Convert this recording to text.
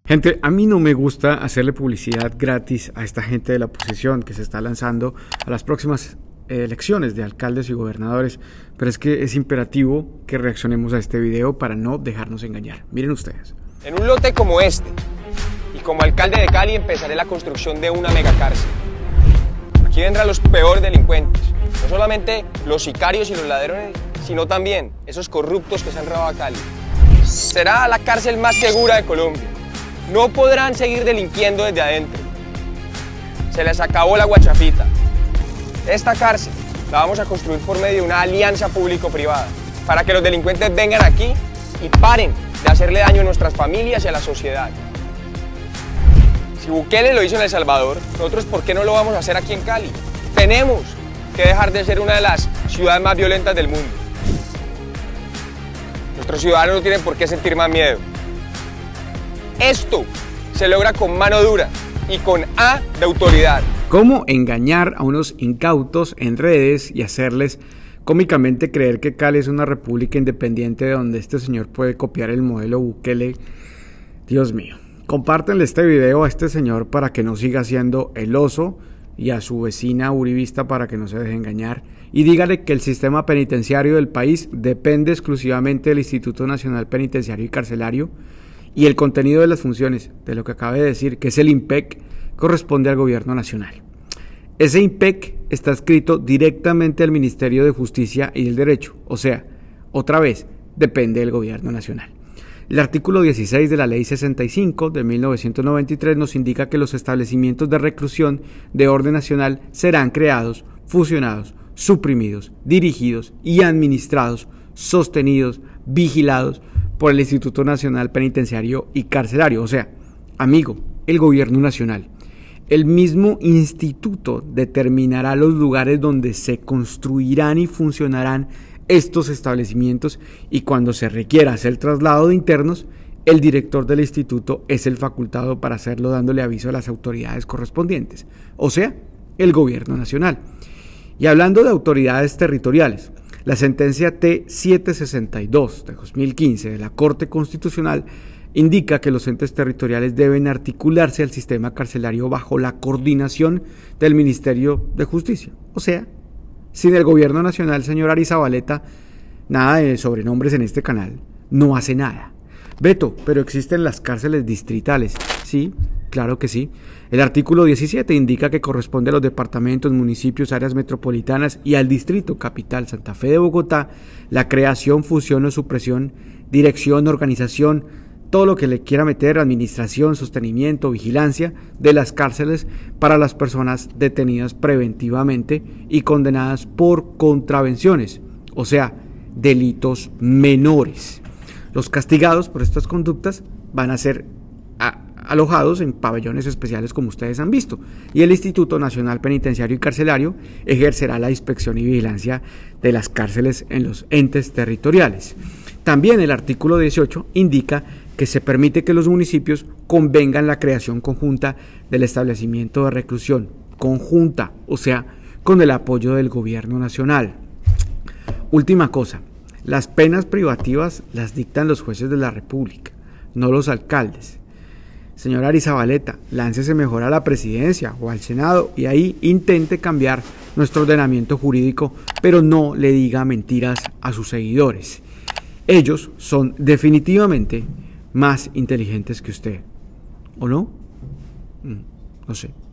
Gente, a mí no me gusta hacerle publicidad gratis a esta gente de la oposición que se está lanzando a las próximas elecciones de alcaldes y gobernadores, pero es que es imperativo que reaccionemos a este video para no dejarnos engañar. Miren ustedes. En un lote como este, y como alcalde de Cali, empezaré la construcción de una megacárcel. Aquí vendrán los peores delincuentes, no solamente los sicarios y los ladrones, sino también esos corruptos que se han robado a Cali. Será la cárcel más segura de Colombia. No podrán seguir delinquiendo desde adentro. Se les acabó la guachafita. Esta cárcel la vamos a construir por medio de una alianza público-privada para que los delincuentes vengan aquí y paren de hacerle daño a nuestras familias y a la sociedad. Si Bukele lo hizo en El Salvador, nosotros ¿por qué no lo vamos a hacer aquí en Cali? Tenemos que dejar de ser una de las ciudades más violentas del mundo. Nuestros ciudadanos no tienen por qué sentir más miedo. Esto se logra con mano dura y con A de autoridad. ¿Cómo engañar a unos incautos en redes y hacerles cómicamente creer que Cali es una república independiente donde este señor puede copiar el modelo Bukele? Dios mío. Compártanle este video a este señor para que no siga siendo el oso y a su vecina uribista para que no se deje engañar. Y dígale que el sistema penitenciario del país depende exclusivamente del Instituto Nacional Penitenciario y Carcelario, y el contenido de las funciones de lo que acabé de decir, que es el INPEC, corresponde al gobierno nacional. Ese INPEC está adscrito directamente al Ministerio de Justicia y del Derecho, o sea, otra vez, depende del gobierno nacional. El artículo 16 de la Ley 65 de 1993 nos indica que los establecimientos de reclusión de orden nacional serán creados, fusionados, suprimidos, dirigidos y administrados, sostenidos, vigilados por el Instituto Nacional Penitenciario y Carcelario, o sea, amigo, el gobierno nacional. El mismo instituto determinará los lugares donde se construirán y funcionarán estos establecimientos, y cuando se requiera hacer el traslado de internos, el director del instituto es el facultado para hacerlo, dándole aviso a las autoridades correspondientes, o sea, el gobierno nacional. Y hablando de autoridades territoriales, la sentencia T762 de 2015 de la Corte Constitucional indica que los entes territoriales deben articularse al sistema carcelario bajo la coordinación del Ministerio de Justicia. O sea, sin el gobierno nacional, señor Arizabaleta, nada de sobrenombres en este canal, no hace nada. Beto, pero existen las cárceles distritales. Sí, claro que sí. El artículo 17 indica que corresponde a los departamentos, municipios, áreas metropolitanas y al distrito capital Santa Fe de Bogotá la creación, fusión o supresión, dirección, organización, todo lo que le quiera meter, administración, sostenimiento, vigilancia de las cárceles para las personas detenidas preventivamente y condenadas por contravenciones, o sea, delitos menores. Los castigados por estas conductas van a ser alojados en pabellones especiales, como ustedes han visto, y el Instituto Nacional Penitenciario y Carcelario ejercerá la inspección y vigilancia de las cárceles en los entes territoriales. También el artículo 18 indica que se permite que los municipios convengan la creación conjunta del establecimiento de reclusión, conjunta, o sea, con el apoyo del gobierno nacional. Última cosa, las penas privativas las dictan los jueces de la República, no los alcaldes. Señor Arizabaleta, láncese mejor a la presidencia o al Senado y ahí intente cambiar nuestro ordenamiento jurídico, pero no le diga mentiras a sus seguidores. Ellos son definitivamente más inteligentes que usted, ¿o no? No sé.